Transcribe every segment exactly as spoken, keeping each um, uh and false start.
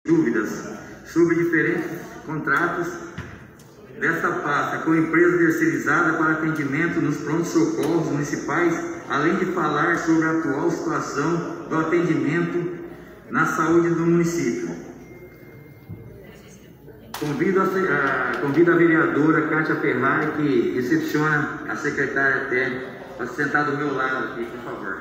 dúvidas sobre diferentes contratos dessa pasta com empresa terceirizada para atendimento nos prontos-socorros municipais, além de falar sobre a atual situação do atendimento na saúde do município. Convido a, a, convido a vereadora Kátia Ferrari, que recepciona a secretária até, para sentar do meu lado aqui, por favor.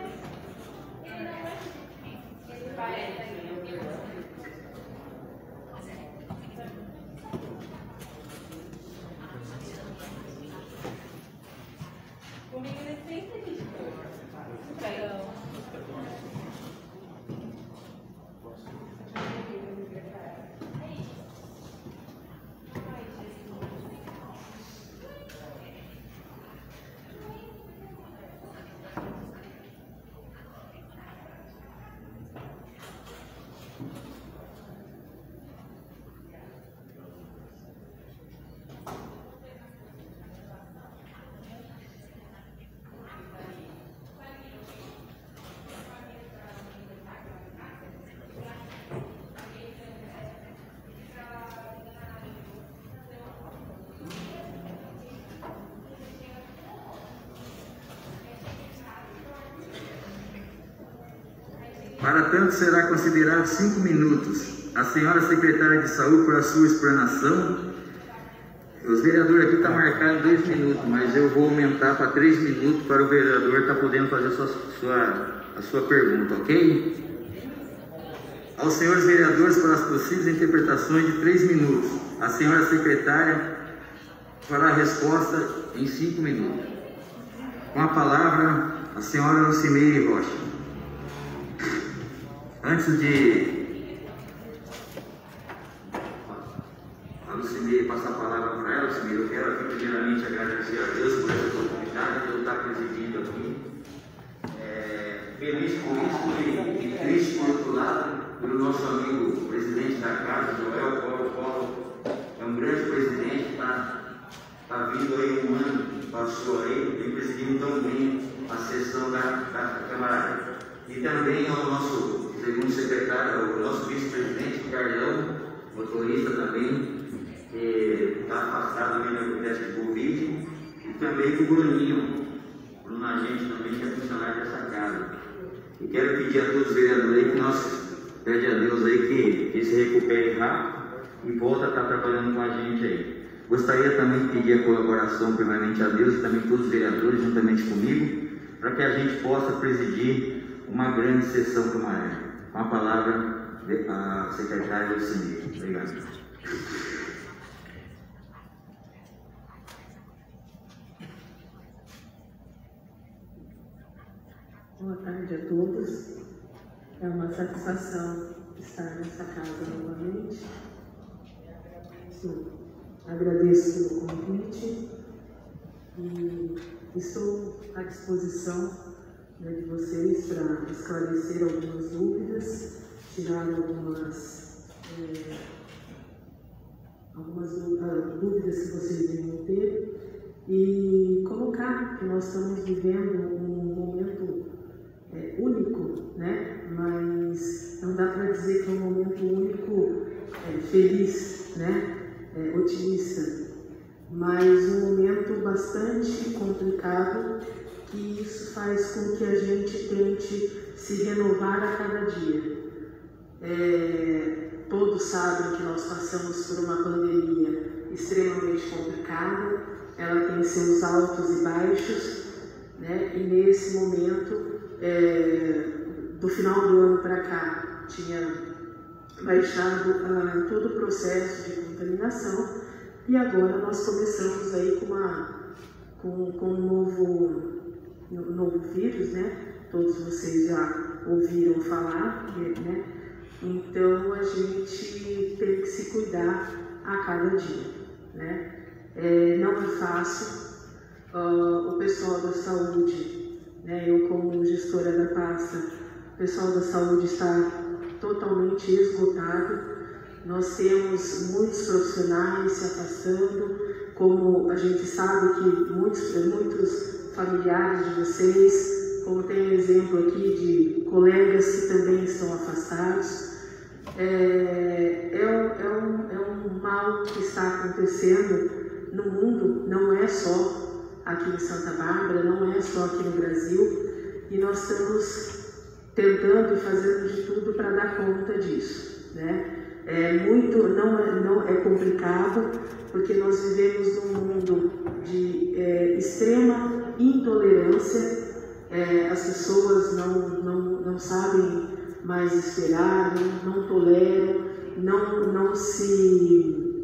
Para tanto, será considerado cinco minutos. A senhora secretária de saúde, por a sua explanação. Os vereadores aqui estão marcados dois minutos, mas eu vou aumentar para três minutos para o vereador estar podendo fazer a sua, sua, a sua pergunta, ok? Aos senhores vereadores, para as possíveis interpretações de três minutos. A senhora secretária fará a resposta em cinco minutos. Com a palavra, a senhora Lucimeire Rocha. Antes de a Lucimeire passar a palavra para ela, Lucimeire, eu quero aqui primeiramente agradecer a Deus por essa oportunidade de eu estar presidindo aqui. É, feliz por isso e, e triste por outro lado, pelo nosso amigo presidente da casa, Joel Paulo Paulo, é um grande presidente que está tá vindo aí um ano que passou aí, vem presidindo tão bem a sessão da, da Câmara. E também ao nosso segundo secretário, o nosso vice-presidente, Carlão, motorista também, que está afastado também da teste de Covid, e também o Bruninho, Bruno Agente também, que é funcionário dessa casa. E quero pedir a todos os vereadores aí que nós pede a Deus aí que, que se recupere rápido e volta a estar trabalhando com a gente aí. Gostaria também de pedir a colaboração primeiramente a Deus e também todos os vereadores, juntamente comigo, para que a gente possa presidir uma grande sessão camarada. Com a palavra, a secretária Lucimeire. Obrigado. Boa tarde a todos. É uma satisfação estar nessa casa novamente. Sim, agradeço pelo convite e estou à disposição de vocês para esclarecer algumas dúvidas, tirar algumas, é, algumas dúvidas que vocês venham ter e colocar que nós estamos vivendo um momento é, único, né? Mas não dá para dizer que é um momento único é, feliz, né? É, otimista, mas um momento bastante complicado, que isso faz com que a gente tente se renovar a cada dia. É, todos sabem que nós passamos por uma pandemia extremamente complicada, ela tem seus altos e baixos, né? E nesse momento, é, do final do ano para cá, tinha baixado uh, todo o processo de contaminação e agora nós começamos aí com, uma, com, com um novo no novo vírus, né? Todos vocês já ouviram falar, né? Então a gente tem que se cuidar a cada dia, né? É, não é fácil. Uh, o pessoal da saúde, né? Eu como gestora da pasta, o pessoal da saúde está totalmente esgotado. Nós temos muitos profissionais se afastando, como a gente sabe que muitos, muitos familiares de vocês, como tem um exemplo aqui de colegas que também estão afastados. é, é, um, é, um, é um mal que está acontecendo no mundo, não é só aqui em Santa Bárbara, não é só aqui no Brasil, e nós estamos tentando e fazendo de tudo para dar conta disso, né? É muito, não é, não é complicado, porque nós vivemos num mundo de é, extrema intolerância, é, as pessoas não, não, não sabem mais esperar, não, não toleram, não, não, se,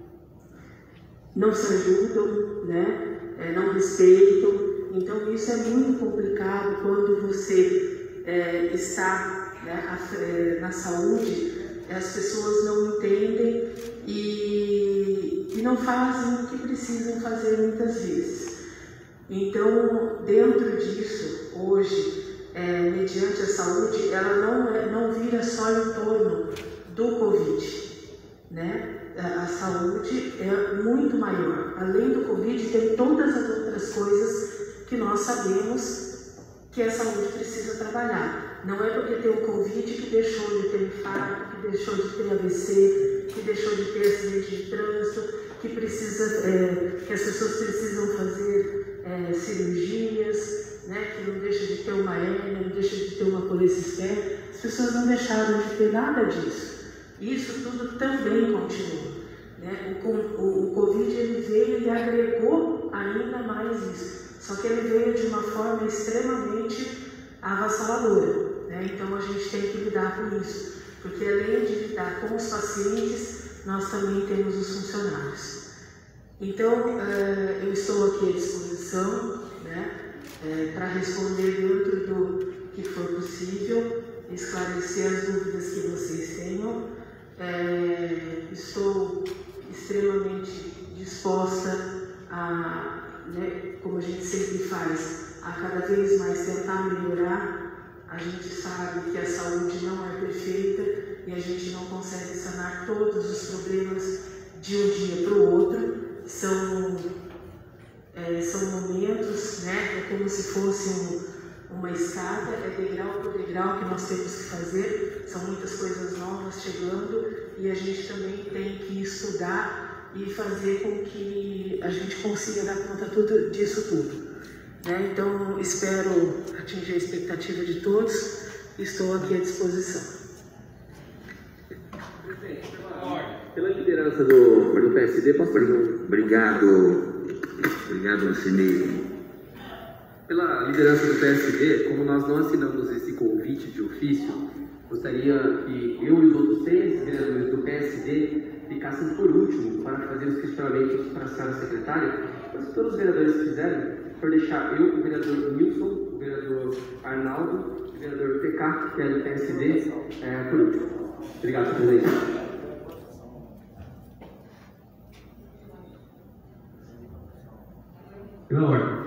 não se ajudam, né? É, não respeitam. Então isso é muito complicado quando você é, está, né, na saúde. As pessoas não entendem e, e não fazem o que precisam fazer muitas vezes. Então, dentro disso, hoje, é, mediante a saúde, ela não, é, não vira só em torno do Covid, né? A, a saúde é muito maior. Além do Covid, tem todas as outras coisas que nós sabemos que a saúde precisa trabalhar. Não é porque tem o Covid que deixou de ter infarto, que deixou de ter A V C, que deixou de ter acidente de trânsito, que, precisa, é, que as pessoas precisam fazer é, cirurgias, né, que não deixa de ter uma hérnia, não deixa de ter uma colecistectomia. As pessoas não deixaram de ter nada disso. Isso tudo também continua. Né? O, o, o Covid ele veio e agregou ainda mais isso. Só que ele veio de uma forma extremamente avassaladora. Né? Então a gente tem que lidar com isso, porque além de lidar com os pacientes, nós também temos os funcionários. Então uh, eu estou aqui à disposição, né, uh, para responder dentro do que for possível, esclarecer as dúvidas que vocês tenham. Uh, estou extremamente disposta a, né, como a gente sempre faz, a cada vez mais tentar melhorar. A gente sabe que a saúde não é perfeita e a gente não consegue sanar todos os problemas de um dia para o outro. São, é, são momentos, né? É como se fosse um, uma escada, é degrau por degrau que nós temos que fazer. São muitas coisas novas chegando e a gente também tem que estudar e fazer com que a gente consiga dar conta tudo, disso tudo. Né? Então, espero atingir a expectativa de todos e estou aqui à disposição. Pela liderança do, do P S D, posso fazer um... Obrigado, obrigado, Lucinei. Pela liderança do P S D, como nós não assinamos esse convite de ofício, gostaria que eu e os outros seis vereadores do P S D ficassem por último para fazer os questionamentos para a senhora secretária. Mas se todos os vereadores quiserem, por deixar eu, o vereador Nilson, o vereador Arnaldo, o vereador P K, que é do P S D, é, por último. Obrigado, senhor presidente. Pela ordem.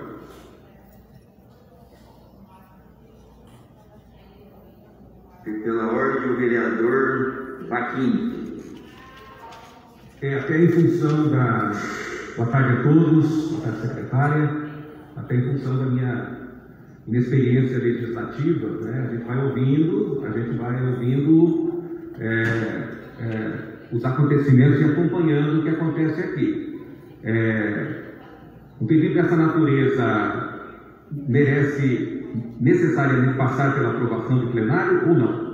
Pela ordem, o vereador Vaquim. É, até em função da... Boa tarde a todos, boa tarde, secretária. Até em função da minha inexperiência legislativa, né, a gente vai ouvindo, a gente vai ouvindo é, é, os acontecimentos e acompanhando o que acontece aqui. É, um pedido dessa natureza merece necessariamente passar pela aprovação do plenário ou não?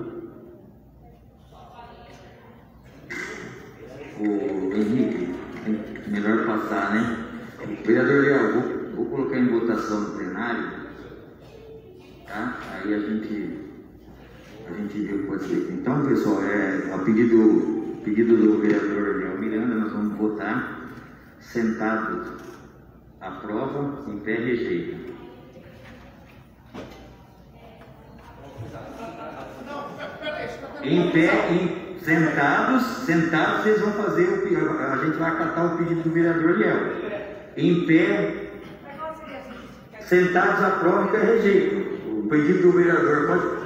O Henrique, é melhor passar, né? Vereador Leal, vou, vou colocar em votação no plenário, tá? Aí a gente, a gente vê o que pode ser. Então, pessoal, é, a pedido, pedido do vereador Leal Miranda, nós vamos votar sentado. Aprova, em pé, rejeita. Em pé, em, sentados, sentados, vocês vão fazer, o, a gente vai acatar o pedido do vereador Liel. Em pé, sentados, aprova, em pé, rejeita. O pedido do vereador pode...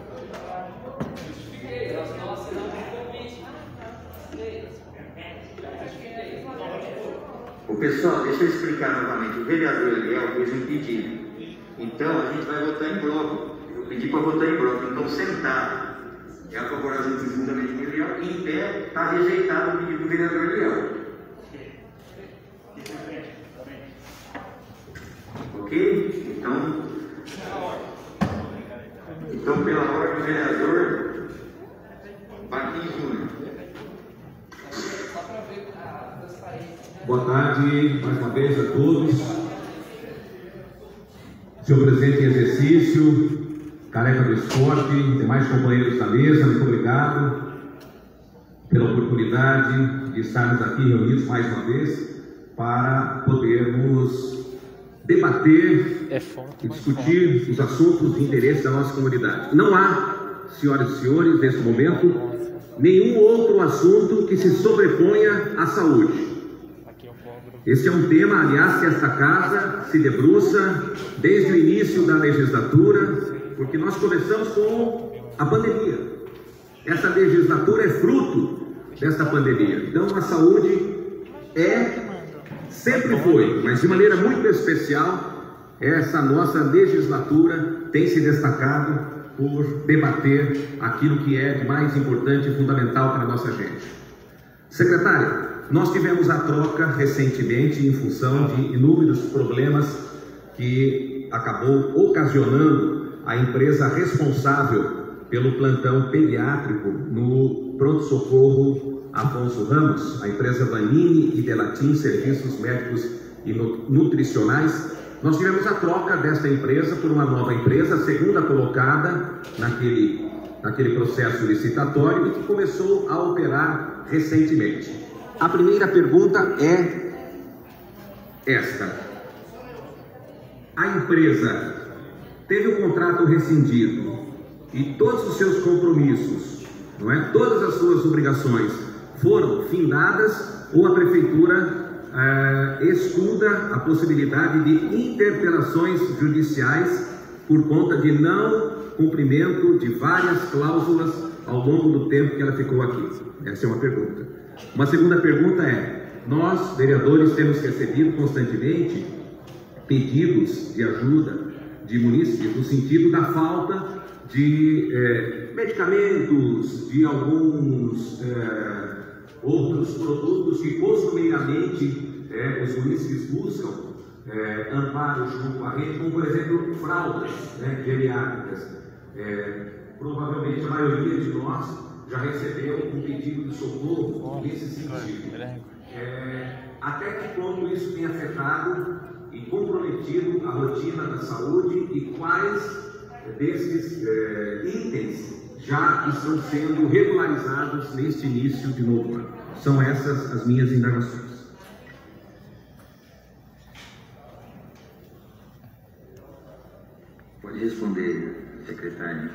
O pessoal, deixa eu explicar novamente. O vereador Eliel fez um pedido. Então, a gente vai votar em bloco. Eu pedi para votar em bloco. Então, sentado. É a favorável conjuntamente com Liel, em pé, está rejeitado o pedido do vereador Liel. Ok? Então, então pela ordem do vereador Baquim Júnior. Boa tarde, mais uma vez a todos. Senhor presidente em exercício, Careca do Esporte, demais companheiros da mesa, muito obrigado pela oportunidade de estarmos aqui reunidos mais uma vez para podermos debater é foto, e discutir foto. os assuntos de interesse da nossa comunidade. Não há, senhoras e senhores, neste momento, nenhum outro assunto que se sobreponha à saúde. Esse é um tema, aliás, que esta casa se debruça desde o início da legislatura, porque nós começamos com a pandemia. Essa legislatura é fruto desta pandemia. Então, a saúde é, sempre foi, mas de maneira muito especial, essa nossa legislatura tem se destacado por debater aquilo que é de mais importante e fundamental para a nossa gente. Secretária, nós tivemos a troca recentemente em função de inúmeros problemas que acabou ocasionando a empresa responsável pelo plantão pediátrico no pronto-socorro Afonso Ramos, a empresa Vanini e Delatim Serviços Médicos e Nutricionais. Nós tivemos a troca desta empresa por uma nova empresa, a segunda colocada naquele, naquele processo licitatório e que começou a operar recentemente. A primeira pergunta é esta: a empresa teve o contrato rescindido e todos os seus compromissos, não é? Todas as suas obrigações foram findadas, ou a prefeitura eh, estuda a possibilidade de interpelações judiciais por conta de não cumprimento de várias cláusulas ao longo do tempo que ela ficou aqui? Essa é uma pergunta. Uma segunda pergunta é: nós, vereadores, temos recebido constantemente pedidos de ajuda de munícipes no sentido da falta de eh, medicamentos, de alguns eh, outros produtos que costumeiramente eh, os munícipes buscam eh, amparo junto à rede, como por exemplo fraldas, né, geriátricas. Eh, provavelmente a maioria de nós já recebeu um pedido de socorro nesse sentido. É, até que ponto isso tem afetado e comprometido a rotina da saúde e quais desses é, itens já estão sendo regularizados neste início de novo ano? São essas as minhas indagações. Pode responder, secretário.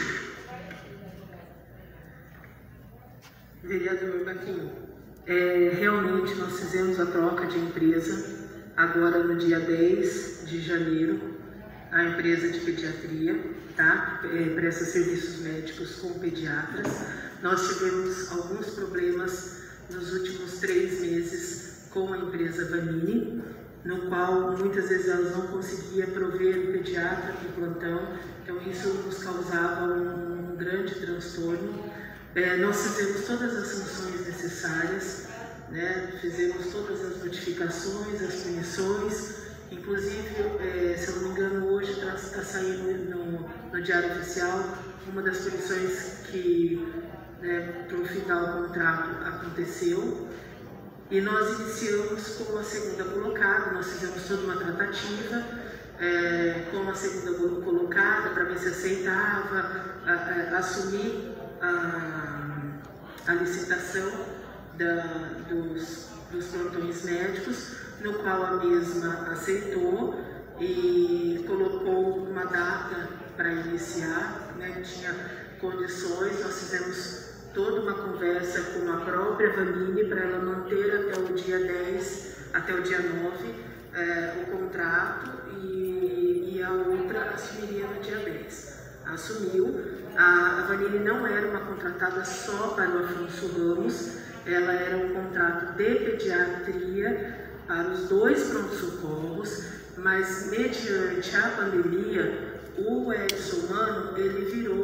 Vereador Baquim, é, realmente nós fizemos a troca de empresa agora no dia dez de janeiro, a empresa de pediatria, tá? É, presta serviços médicos com pediatras. Nós tivemos alguns problemas nos últimos três meses com a empresa Vanini, no qual muitas vezes elas não conseguiam prover o pediatra para o plantão, então isso nos causava um, um grande transtorno. É, nós fizemos todas as sanções necessárias, né? Fizemos todas as notificações, as punições, inclusive, é, se eu não me engano, hoje está tá saindo no, no Diário Oficial uma das punições que, né, para o final do contrato aconteceu, e nós iniciamos com a segunda colocada. Nós fizemos toda uma tratativa é, com a segunda colocada para ver se aceitava a, a, assumir A, a licitação da, dos, dos plantões médicos, no qual a mesma aceitou e colocou uma data para iniciar, né, tinha condições. Nós fizemos toda uma conversa com a própria Vanini para ela manter até o dia dez, até o dia nove, é, o contrato, e, e a outra assumiria no dia dez. Assumiu. A Vanini não era uma contratada só para o Afonso Ramos, ela era um contrato de pediatria para os dois pronto-socorros, mas mediante a pandemia, o Edson Mano, ele virou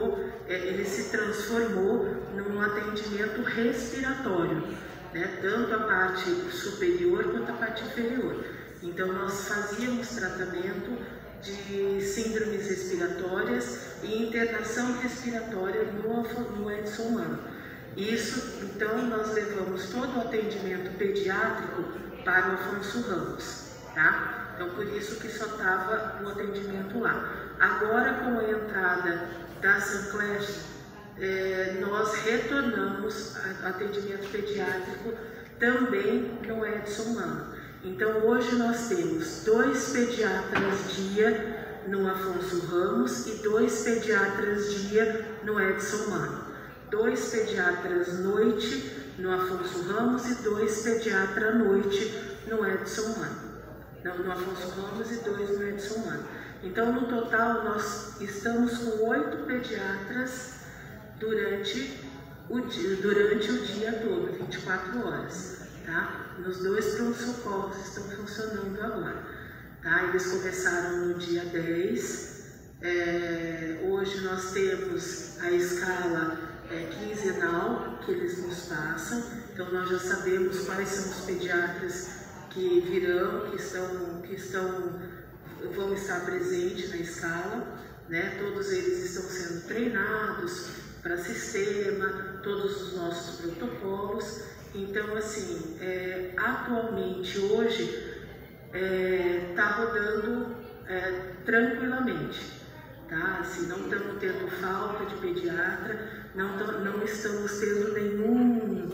ele se transformou num atendimento respiratório, né? Tanto a parte superior quanto a parte inferior. Então nós fazíamos tratamento de síndromes respiratórias e internação respiratória no, no Edson Humano. Isso, então, nós levamos todo o atendimento pediátrico para o Afonso Ramos, tá? Então, por isso que só estava o atendimento lá. Agora, com a entrada da Sanclash, é, nós retornamos ao atendimento pediátrico também no Edson Humano. Então, hoje nós temos dois pediatras dia no Afonso Ramos e dois pediatras dia no Edson Humano. Dois pediatras noite no Afonso Ramos e dois pediatras noite no Edson Humano. Não, no Afonso Ramos e dois no Edson Humano. Então, no total, nós estamos com oito pediatras durante o dia, durante o dia todo, vinte e quatro horas. Tá? Nos dois pronto-socorros estão funcionando agora. Tá? Eles começaram no dia dez. É, hoje nós temos a escala é, quinzenal que eles nos passam. Então nós já sabemos quais são os pediatras que virão, que estão, que estão, vão estar presentes na escala. Né? Todos eles estão sendo treinados para sistema, todos os nossos protocolos. Então, assim, é, atualmente, hoje, está é, rodando é, tranquilamente, tá? Assim, não estamos tendo falta de pediatra, não, não estamos tendo nenhum,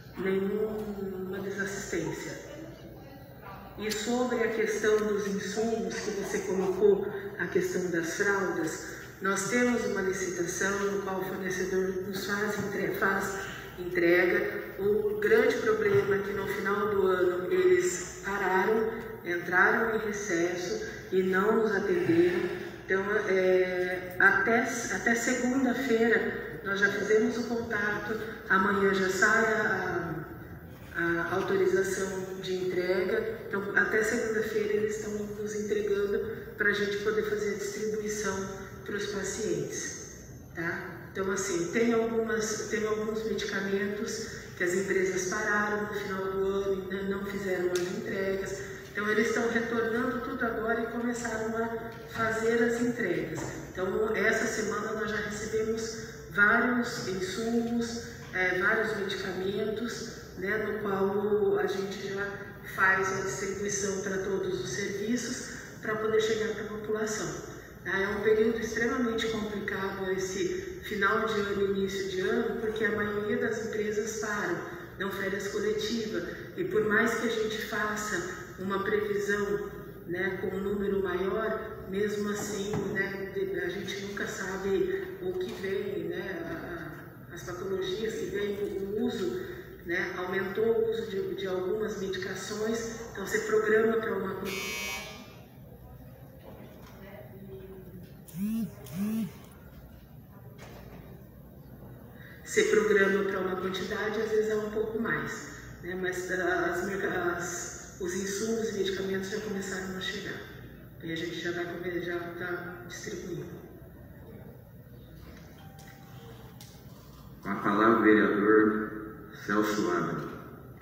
nenhuma desassistência. E sobre a questão dos insumos, que você colocou, a questão das fraldas, nós temos uma licitação no qual o fornecedor nos faz, entre, faz entrega. O grande problema é que no final do ano eles pararam, entraram em recesso e não nos atenderam. Então, é, até, até segunda-feira nós já fizemos o contato, amanhã já sai a, a autorização de entrega. Então, até segunda-feira eles estão nos entregando para a gente poder fazer a distribuição para os pacientes, tá? Então, assim, tem, algumas, tem alguns medicamentos que as empresas pararam no final do ano e não fizeram as entregas. Então, eles estão retornando tudo agora e começaram a fazer as entregas. Então, essa semana nós já recebemos vários insumos, é, vários medicamentos, né, no qual a gente já faz a distribuição para todos os serviços para poder chegar para a população. É um período extremamente complicado esse final de ano e início de ano, porque a maioria das empresas param, dão férias coletivas, e por mais que a gente faça uma previsão, né, com um número maior, mesmo assim, né, a gente nunca sabe o que vem, né, as patologias que vêm, o uso, né, aumentou o uso de, de algumas medicações, então você programa para uma Você programa para uma quantidade, às vezes é um pouco mais, né? Mas as, as, os insumos e medicamentos já começaram a chegar. E a gente já vai já tá distribuindo. Com a palavra o vereador Celso Abel.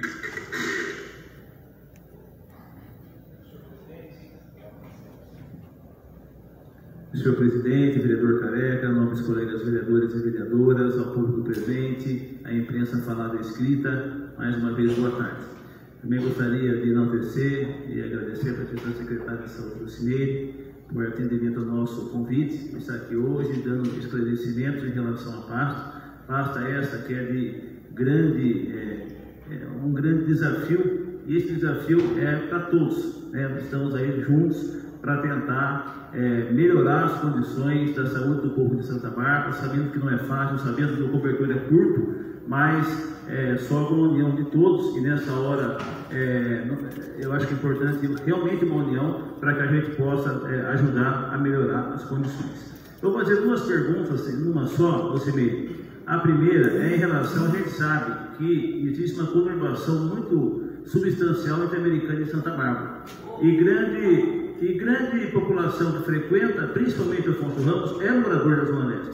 Senhor presidente, vereador Careca, nobres colegas vereadores e vereadoras, ao público presente, à imprensa falada e escrita, mais uma vez, boa tarde. Também gostaria de enaltecer e agradecer a participação da secretária de Saúde do Cine por atendimento ao nosso convite, por estar aqui hoje, dando esclarecimentos em relação à pasta, pasta essa que é de grande, é, é um grande desafio, e esse desafio é para todos, né? Estamos aí juntos para tentar é, melhorar as condições da saúde do povo de Santa Bárbara, sabendo que não é fácil, sabendo que o cobertor é curto, mas é, sobra uma união de todos, e nessa hora é, eu acho que é importante realmente uma união para que a gente possa é, ajudar a melhorar as condições. Eu vou fazer duas perguntas, numa só, você meio. A primeira é em relação, a gente sabe que existe uma conurbação muito substancial entre Americana e Santa Bárbara, e grande... E grande população que frequenta, principalmente o Afonso Ramos, é morador da Zona Leste.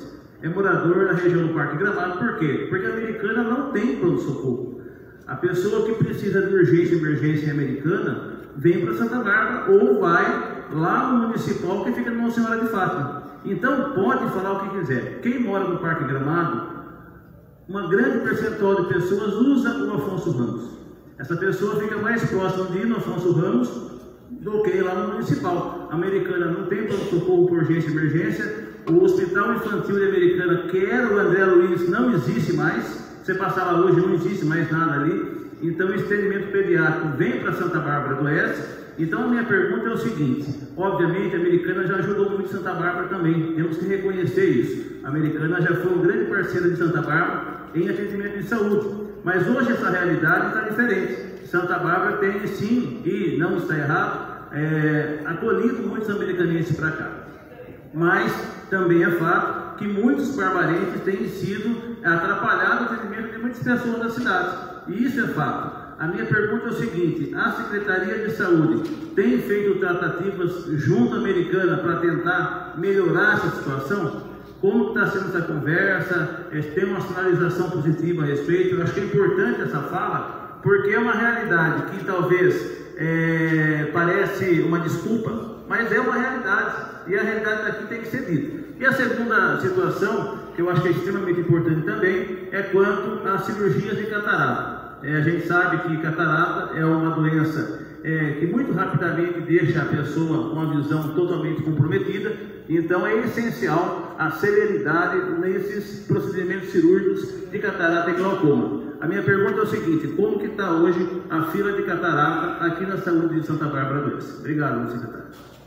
é morador da região do Parque Gramado. Por quê? Porque a Americana não tem pronto-socorro. A pessoa que precisa de urgência e emergência em Americana vem para Santa Bárbara ou vai lá no municipal que fica no Nossa Senhora de Fátima. Então pode falar o que quiser. Quem mora no Parque Gramado, uma grande percentual de pessoas usa o Afonso Ramos. Essa pessoa fica mais próxima de ir no Afonso Ramos do que lá no municipal. A Americana não tem pronto-socorro por urgência e emergência. O Hospital Infantil de Americana, que era o André Luiz, não existe mais. Você passar lá hoje, não existe mais nada ali. Então o estendimento pediátrico vem para Santa Bárbara do Oeste. Então a minha pergunta é o seguinte: obviamente a Americana já ajudou muito Santa Bárbara também, temos que reconhecer isso. A Americana já foi um grande parceiro de Santa Bárbara em atendimento de saúde, mas hoje essa realidade está diferente. Santa Bárbara tem sim, e não está errado, é, acolhido muitos americanenses para cá, mas também é fato que muitos barbarenses têm sido atrapalhados no atendimento de muitas pessoas da cidade, e isso é fato. A minha pergunta é o seguinte: a Secretaria de Saúde tem feito tratativas junto à Americana para tentar melhorar essa situação? Como está sendo essa conversa? Tem uma sinalização positiva a respeito? Eu acho que é importante essa fala, porque é uma realidade que talvez é, parece uma desculpa, mas é uma realidade, e a realidade daqui tem que ser dita. E a segunda situação, que eu acho que é extremamente importante também, é quanto às cirurgias de catarata. É, a gente sabe que catarata é uma doença é, que muito rapidamente deixa a pessoa com a visão totalmente comprometida, então é essencial a celeridade nesses procedimentos cirúrgicos de catarata e glaucoma. A minha pergunta é o seguinte: como que está hoje a fila de catarata aqui na saúde de Santa Bárbara do Oeste? Obrigado, meu secretário.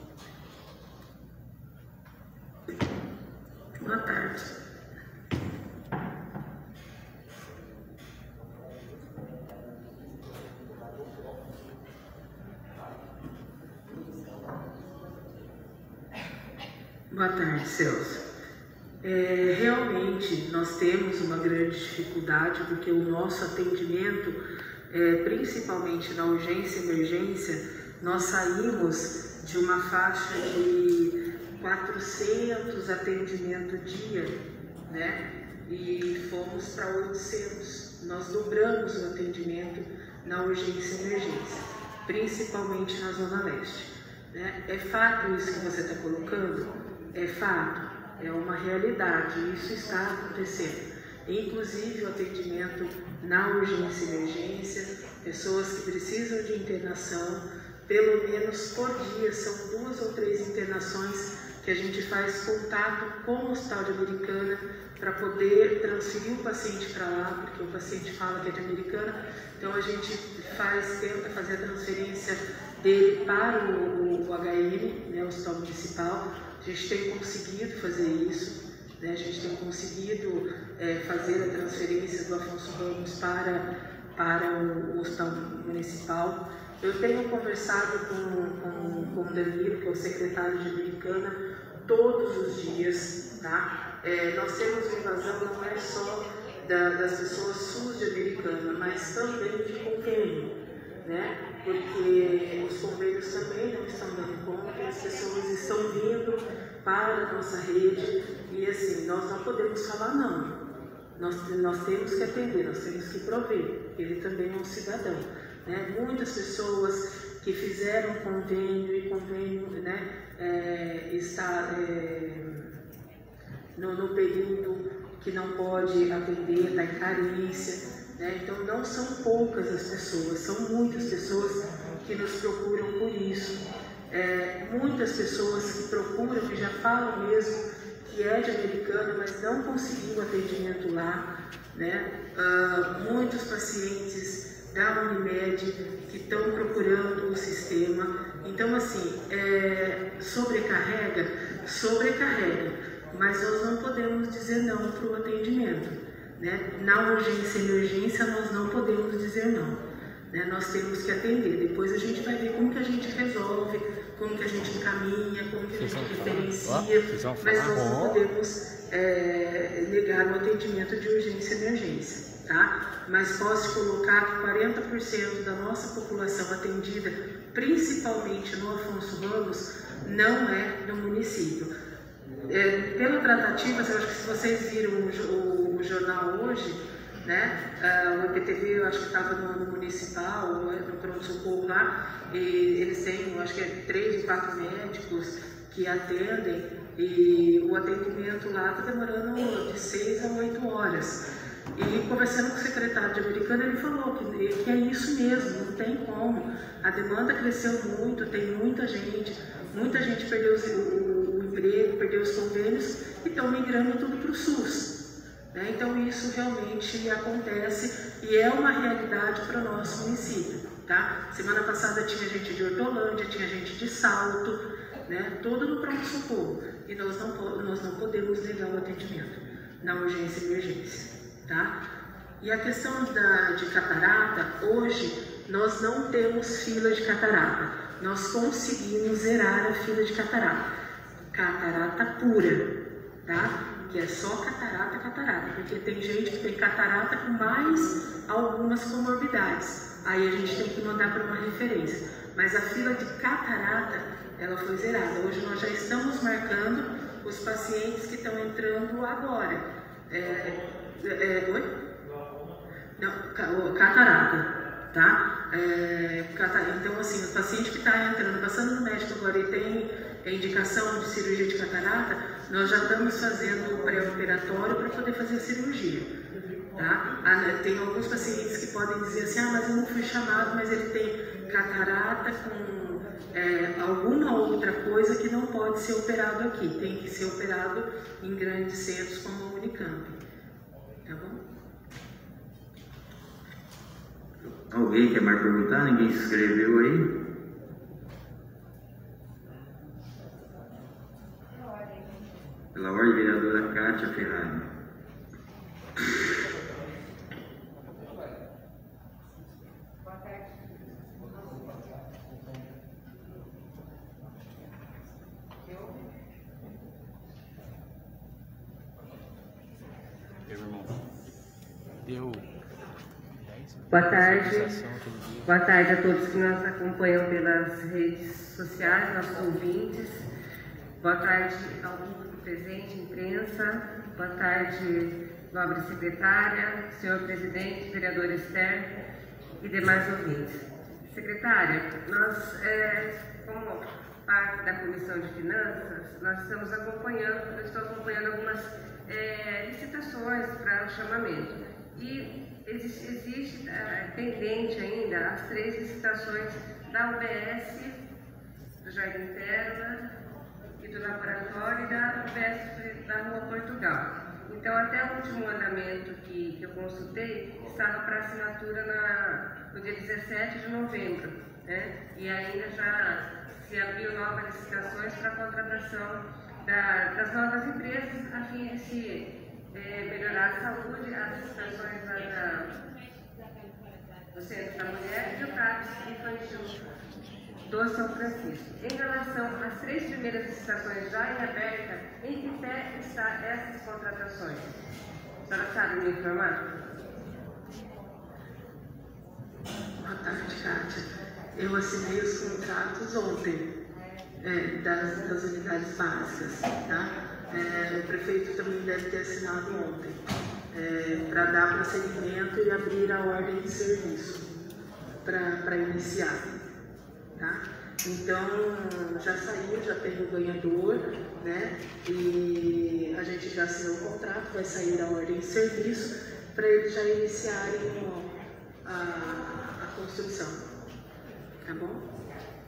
Boa tarde. Boa tarde, Celso. É, realmente nós temos uma grande dificuldade porque o nosso atendimento, é, principalmente na urgência e emergência, nós saímos de uma faixa de quatrocentos atendimentos dia, né? E fomos para oitocentos. Nós dobramos o atendimento na urgência e emergência, principalmente na Zona Leste, né? É fato isso que você está colocando? É fato, é uma realidade, isso está acontecendo. Inclusive o atendimento na urgência e emergência, pessoas que precisam de internação, pelo menos por dia, são duas ou três internações que a gente faz contato com o Hospital de Americana para poder transferir o paciente para lá, porque o paciente fala que é de Americana, então a gente faz, tenta fazer a transferência dele para o, o H M, né, o Hospital Municipal. A gente tem conseguido fazer isso, né? A gente tem conseguido é, fazer a transferência do Afonso Ramos para, para o, o Hospital Municipal. Eu tenho conversado com, com, com o Danilo, que é o secretário de Americana, todos os dias, tá? É, nós temos uma invasão não é só da, das pessoas SUS de Americana, mas também de convênio, né? Porque os convênios também não estão dando conta, as pessoas estão vindo para a nossa rede e assim, nós não podemos falar não, nós, nós temos que atender, nós temos que prover, ele também é um cidadão, né? Muitas pessoas que fizeram convênio e convênio, né, é, está é, no, no período que não pode atender, está em carência. Né? Então não são poucas as pessoas, são muitas pessoas que nos procuram por isso. É, muitas pessoas que procuram, que já falam mesmo que é de Americana, mas não conseguiu atendimento lá. Né? Uh, muitos pacientes da Unimed que estão procurando o sistema. Então assim, é, sobrecarrega, sobrecarrega, mas nós não podemos dizer não para o atendimento. Né? Na urgência e emergência nós não podemos dizer não, né? Nós temos que atender, depois a gente vai ver como que a gente resolve, como que a gente encaminha, como que a gente diferencia, mas nós não podemos é, negar o atendimento de urgência e emergência, tá? Mas posso colocar que quarenta por cento da nossa população atendida, principalmente no Afonso Ramos, não é do município. é, pela tratativa, eu acho que se vocês viram o, o, o jornal hoje, né, uh, o I P T V, eu acho que estava no, no municipal, no pronto-socorro lá, e eles têm, eu acho que é três ou quatro médicos que atendem, e o atendimento lá está demorando de seis a oito horas. E conversando com o secretário de Americana, ele falou que, que é isso mesmo, não tem como. A demanda cresceu muito, tem muita gente, muita gente perdeu o, o, o emprego, perdeu os convênios e estão migrando tudo para o SUS. Né? Então isso realmente acontece e é uma realidade para o nosso município. Tá? Semana passada tinha gente de Hortolândia, tinha gente de Salto, né? Todo no pronto-socorro. E nós não, nós não podemos negar o atendimento na urgência e emergência. Tá? E a questão da, de catarata, hoje nós não temos fila de catarata. Nós conseguimos zerar a fila de catarata. Catarata pura, tá? Que é só catarata, catarata. Porque tem gente que tem catarata com mais algumas comorbidades. Aí a gente tem que mandar para uma referência. Mas a fila de catarata, ela foi zerada. Hoje nós já estamos marcando os pacientes que estão entrando agora. É, É, oi? Não, catarata, tá? É, catarata. Então, assim, o paciente que está entrando, passando no médico agora e tem a indicação de cirurgia de catarata, nós já estamos fazendo o pré-operatório para poder fazer a cirurgia, tá? Tem alguns pacientes que podem dizer assim, ah, mas eu não fui chamado, mas ele tem catarata com é, alguma outra coisa que não pode ser operado aqui, tem que ser operado em grandes centros como a Unicamp. Tá bom? Alguém quer mais perguntar? Ninguém se inscreveu aí? Pela ordem, vereadora Kátia Ferrari. Boa tarde. Boa tarde a todos que nos acompanham pelas redes sociais, nossos ouvintes. Boa tarde ao público presente, imprensa. Boa tarde, nobre secretária, senhor presidente, vereador Esther e demais ouvintes. Secretária, nós, é, como parte da Comissão de Finanças, nós estamos acompanhando, eu estou acompanhando algumas é, licitações para o chamamento. E existe, existe é, pendente ainda as três licitações da U B S, do Jardim Terra e do laboratório e da U B S da Rua Portugal. Então, até o último andamento que, que eu consultei estava para assinatura na, no dia dezessete de novembro, né? E ainda já se abriu novas licitações para a contratação da, das novas empresas a fim de se É, melhorar a saúde, as licitações da, da, do Centro da Mulher e o CAPS infantil do São Francisco. Em relação às três primeiras licitações já em aberta, em que pé estão essas contratações? A senhora sabe me informar? Boa tarde, Kátia. Eu assinei os contratos ontem é, das, das unidades básicas, tá? É, o prefeito também deve ter assinado ontem, é, para dar prosseguimento e abrir a ordem de serviço para iniciar. Tá? Então, já saiu, já tem o ganhador, né? E a gente já assinou o contrato, vai sair a ordem de serviço para eles já iniciarem a, a construção. Tá bom?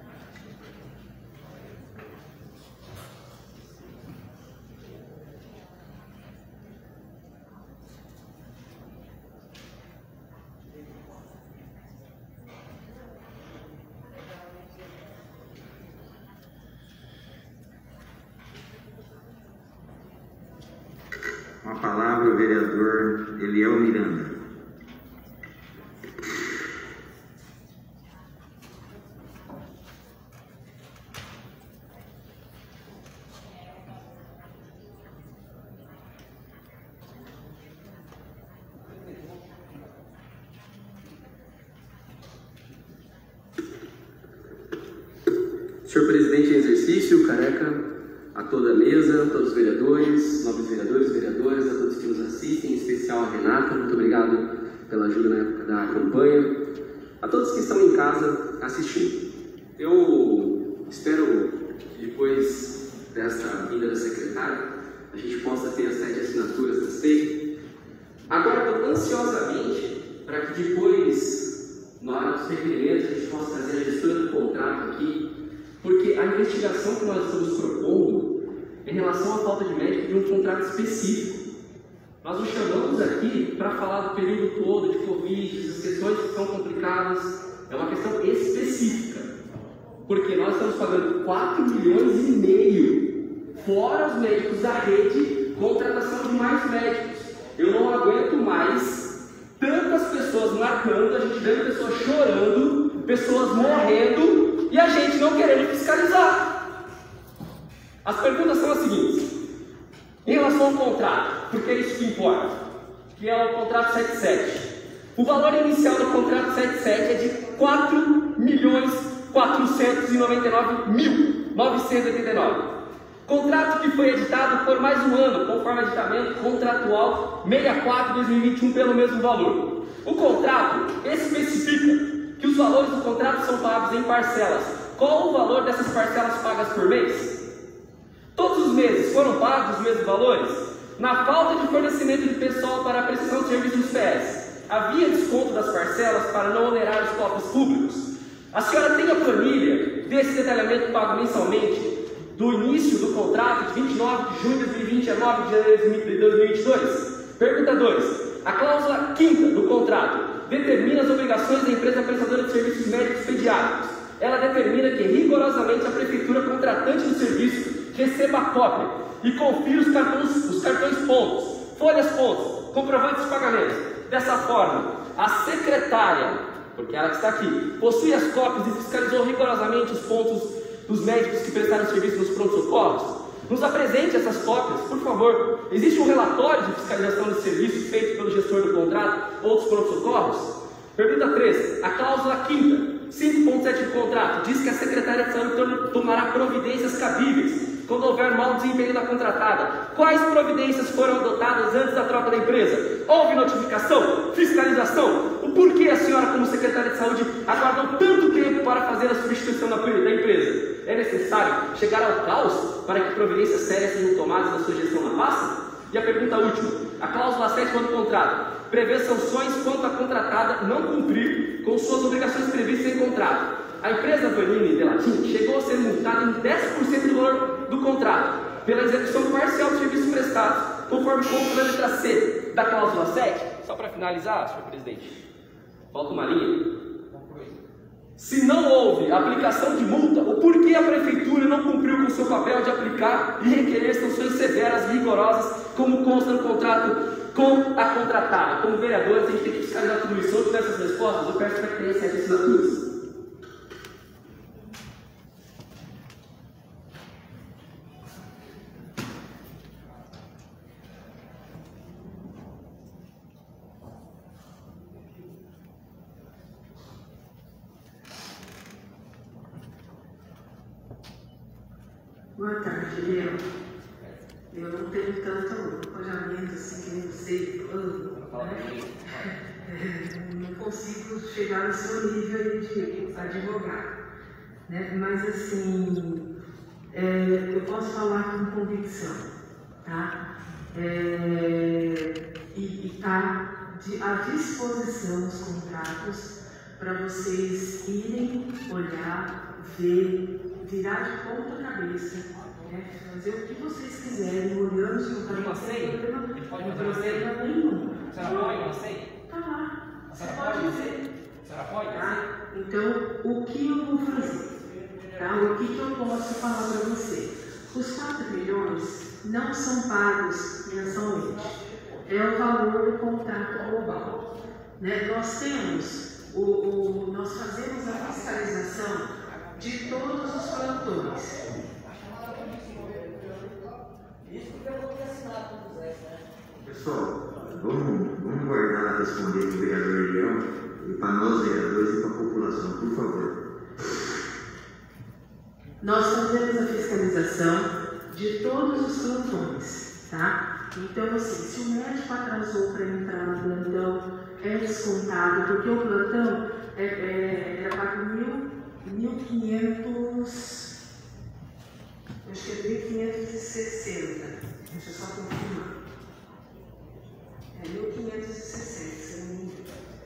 Com a palavra o vereador Eliel Miranda. Senhor presidente em exercício, Careca, a toda a mesa, a todos os vereadores, nobres vereadores, vereadoras, a todos que nos assistem, em especial a Renata, muito obrigado pela ajuda na época da campanha, a todos que estão em casa assistindo. Eu espero que depois desta vinda da secretária, a gente possa ter as sete assinaturas da C E I. Aguardo ansiosamente para que depois, na hora dos requerimentos, a gente possa trazer a gestora do contrato aqui, porque a investigação que nós estamos propondo é em relação à falta de médico de um contrato específico. Nós nos chamamos aqui para falar do período todo de Covid, as questões que são complicadas, é uma questão específica, porque nós estamos pagando quatro milhões e meio, fora os médicos da rede, contratação de mais médicos. Eu não aguento mais tantas pessoas marcando, a gente vendo pessoas chorando, pessoas morrendo e a gente não querendo fiscalizar. As perguntas são as seguintes. Em relação ao contrato, porque é isso que importa, que é o contrato setenta e sete. O valor inicial do contrato setenta e sete é de quatro milhões quatrocentos e noventa e nove mil novecentos e oitenta e nove. Contrato que foi editado por mais um ano, conforme editamento contratual sessenta e quatro barra dois mil e vinte e um, pelo mesmo valor. O contrato especifica que os valores do contrato são pagos em parcelas. Qual o valor dessas parcelas pagas por mês? Todos os meses foram pagos os mesmos valores? Na falta de fornecimento de pessoal para a prestação de serviços dos P S, havia desconto das parcelas para não onerar os cofres públicos? A senhora tem a planilha desse detalhamento pago mensalmente do início do contrato de vinte e nove de junho de dois mil e vinte a nove de janeiro de dois mil e vinte e dois? Pergunta dois. A cláusula quinta do contrato determina as obrigações da empresa prestadora de serviços médicos pediátricos. Ela determina que rigorosamente a prefeitura contratante do serviço receba a cópia e confira os cartões, os cartões pontos, folhas pontos, comprovantes de pagamento. Dessa forma, a secretária, porque ela que está aqui, possui as cópias e fiscalizou rigorosamente os pontos dos médicos que prestaram serviço nos pronto-socorros. Nos apresente essas cópias, por favor. Existe um relatório de fiscalização de serviços feito pelo gestor do contrato ou dos pronto-socorros? Pergunta três. A cláusula quinta, cinco ponto sete do contrato, diz que a secretária de saúde tomará providências cabíveis quando houver mau desempenho da contratada. Quais providências foram adotadas antes da troca da empresa? Houve notificação? Fiscalização? O porquê a senhora, como secretária de saúde, aguardou tanto tempo para fazer a substituição da empresa? É necessário chegar ao caos para que providências sérias sejam tomadas na sua gestão na pasta? E a pergunta última. A cláusula sétima do contrato prevê sanções quanto a contratada não cumprir com suas obrigações previstas em contrato. A empresa Vanini Delatin chegou a ser multada em dez por cento do valor do contrato pela execução parcial de serviços prestados, conforme consta na letra C da cláusula sete. Só para finalizar, senhor presidente, falta uma linha. Se não houve aplicação de multa, o porquê a prefeitura não cumpriu com seu papel de aplicar e requerer sanções severas e rigorosas, como consta no contrato com a contratada? Como vereadores, a gente tem que fiscalizar tudo isso. Se eu tiver essas respostas, eu peço para que tenha sete assinaturas. Boa tarde, Léo. Eu não tenho tanto alojamento assim que nem você, né? Não consigo chegar no seu nível de advogado, né? Mas assim, é, eu posso falar com convicção, tá? É, e está à disposição os contratos para vocês irem olhar, ver, virar de ponta cabeça, né? Fazer o que vocês quiserem, olhando os contratos. Não tem problema nenhum. A senhora pode uma senha? Tá lá. Você pode dizer? A senhora pode? Tá? Então, o que eu vou fazer? Tá? O que, que eu posso falar para você? Os quatro milhões não são pagos mensalmente. É o valor do contrato global. Né? Nós temos, o, o, nós fazemos a fiscalização de todos os plantões. Pessoal, vamos, vamos guardar a responder para o vereador Leão e para nós vereadores e para a população, por favor. Nós fazemos a fiscalização de todos os plantões, tá? Então, assim, se o médico atrasou para entrar no plantão, é descontado, porque o plantão é, é, é pago mil e quinhentos, acho que é mil quinhentos e sessenta, deixa eu só confirmar. É mil quinhentos e sessenta, se eu não me engano.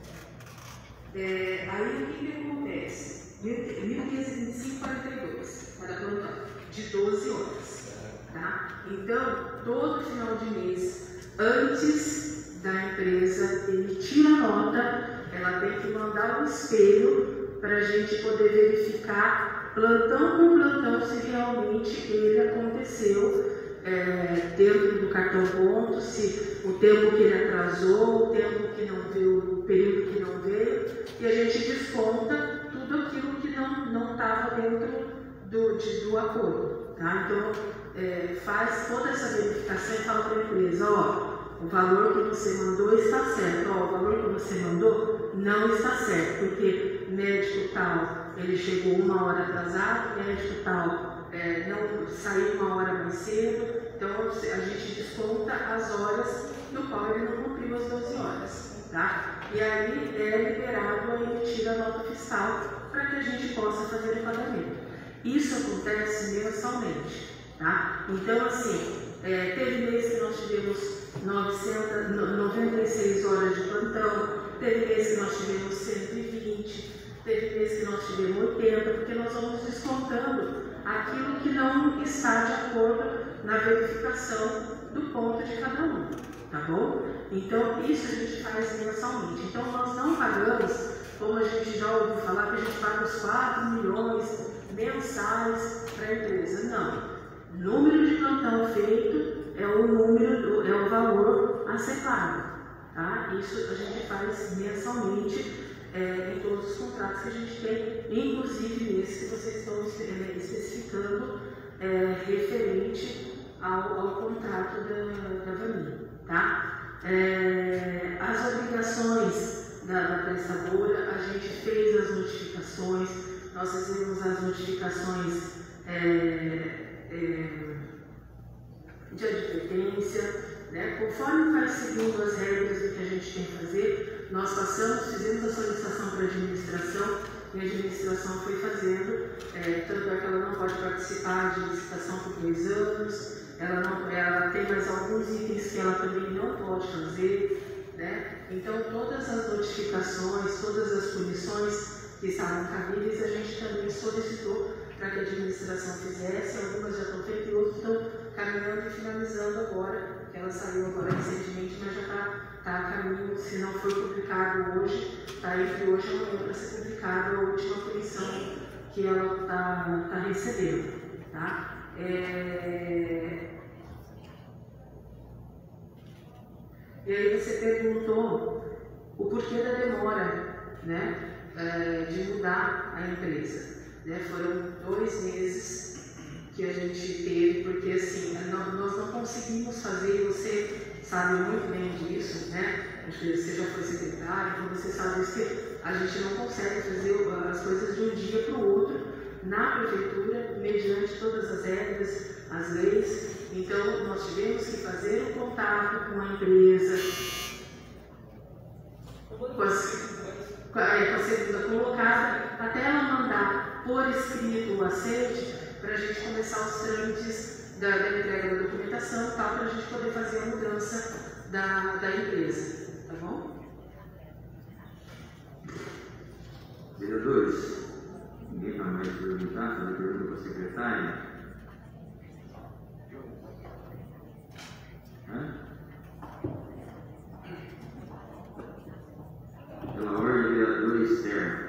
É, aí o que, que acontece? mil quinhentos e vinte e cinco, quarenta e dois para plantão, de doze horas. Tá? Então, todo final de mês, antes da empresa emitir a nota, ela tem que mandar um espelho para a gente poder verificar plantão por plantão se realmente ele aconteceu é, dentro do cartão ponto, se o tempo que ele atrasou, o tempo que não veio, o período que não veio, e a gente desconta tudo aquilo que não estava dentro do, de, do acordo. Tá? Então, é, faz toda essa verificação e fala para a empresa, ó, o valor que você mandou está certo, ó, o valor que você mandou não está certo, porque médico tal, ele chegou uma hora atrasado, médico tal, é, não saiu uma hora mais cedo, então a gente desconta as horas no qual ele não cumpriu as doze horas. Tá? E aí é liberado a emitir a nota fiscal para que a gente possa fazer o pagamento. Isso acontece mensalmente. Tá? Então, assim, é, teve mês que nós tivemos novecentas, noventa e seis horas de plantão, teve mês que nós tivemos cento e vinte, teve mês que nós tivemos oitenta, porque nós vamos descontando aquilo que não está de acordo na verificação do ponto de cada um, tá bom? Então, isso a gente faz mensalmente. Então, nós não pagamos, como a gente já ouviu falar, que a gente paga os quatro milhões mensais para a empresa. Não. Número de plantão feito é o número, do, é o valor a ser pago. Tá? Isso a gente faz mensalmente é, em todos os contratos que a gente tem, inclusive nesse que vocês estão é, especificando é, referente ao, ao contrato da, da Vaninha. Tá? É, as obrigações da, da prestadora, a gente fez as notificações, nós fizemos as notificações é, é, de advertência, né? Conforme vai seguindo as regras do que a gente tem que fazer, nós passamos, fizemos a solicitação para a administração e a administração foi fazendo, é, tanto é que ela não pode participar de licitação por dois anos, ela, não, ela tem mais alguns itens que ela também não pode fazer, né? Então todas as notificações, todas as punições que estavam cabíveis, a gente também solicitou para que a administração fizesse, algumas já estão feitas e outras estão caminhando e finalizando agora, que ela saiu agora recentemente, mas já está tá a caminho, se não foi publicado hoje, está entre hoje e amanhã para ser publicada a última punição que ela está tá recebendo. Tá? É... E aí você perguntou o porquê da demora, né, é, de mudar a empresa. Né? Foram dois meses que a gente teve, porque assim, nós não conseguimos fazer, você sabe muito bem disso, né? Acho que você já foi secretário, então você sabe isso, que a gente não consegue fazer as coisas de um dia para o outro na prefeitura, mediante todas as regras, as leis. Então, nós tivemos que fazer um contato com a empresa, com a, com a segunda colocada, até ela mandar por escrito o aceite, para a gente começar os trâmites da, da entrega da documentação e tal, para a gente poder fazer a mudança da, da empresa. Tá bom? Vereadores, ninguém vai mais perguntar, fazer pergunta para a secretária? Hã? Pela ordem, vereador externo.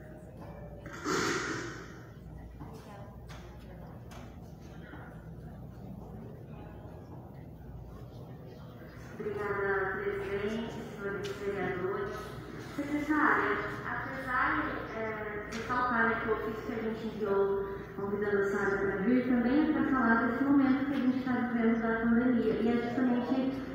Obrigada, presidente, senhores vereadores. Secretária, apesar é, de ressaltar né, que o ofício que a gente enviou convidando a senhora para vir, também é para falar desse momento que a gente está vivendo da pandemia. E é justamente